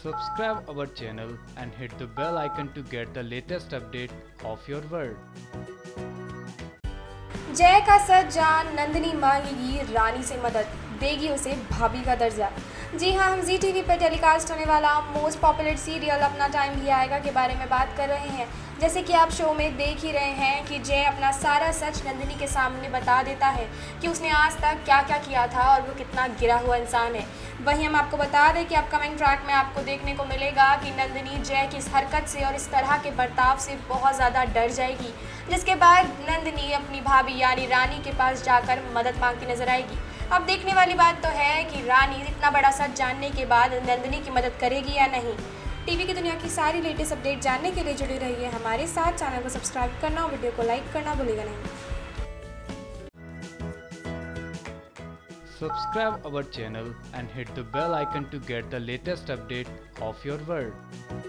Subscribe our channel and hit the bell icon to get the latest update of your world. जय का सच जान नंदिनी मांगेगी रानी से मदद, देगी उसे भाभी का दर्जा। जी हाँ, हम जी टीवी पर टेलीकास्ट होने वाला मोस्ट पॉपुलर सीरियल अपना टाइम भी आएगा के बारे में बात कर रहे हैं। जैसे कि आप शो में देख ही रहे हैं कि जय अपना सारा सच नंदिनी के सामने बता देता है कि उसने आज तक क्या क्या किया था और वो कितना गिरा हुआ इंसान है। वहीं हम आपको बता दें कि अपकमिंग ट्रैक में आपको देखने को मिलेगा कि नंदिनी जय की इस हरकत से और इस तरह के बर्ताव से बहुत ज़्यादा डर जाएगी, जिसके बाद नंदिनी अपनी भाभी यानी रानी के पास जाकर मदद मांगती नजर आएगी। अब देखने वाली बात तो है कि रानी इतना बड़ा सच जानने के बाद नंदिनी की मदद करेगी या नहीं। टीवी की दुनिया की सारी लेटेस्ट अपडेट जानने के लिए जुड़ी रहिए हमारे साथ। चैनल को सब्सक्राइब करना और वीडियो को लाइक करना भूलिएगा नहीं। Subscribe our channel and hit the bell icon to get the latest update of your world.